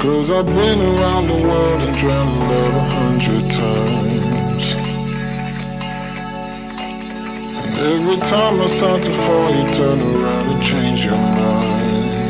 'Cause I've been around the world and drowned in love 100 times. And every time I start to fall, you turn around and change your mind.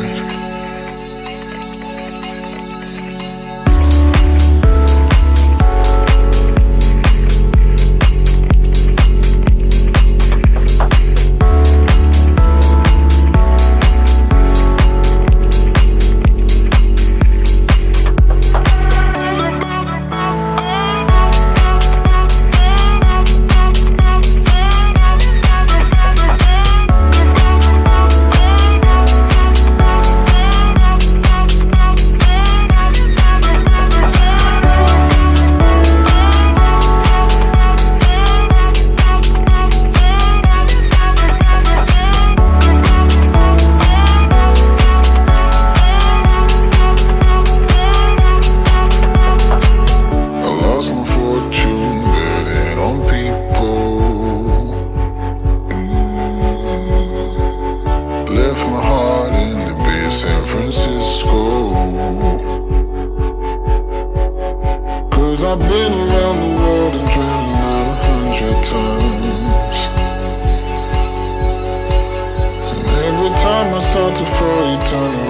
I've been around the world and drowned love 100 times. And every time I start to fall, you turn around.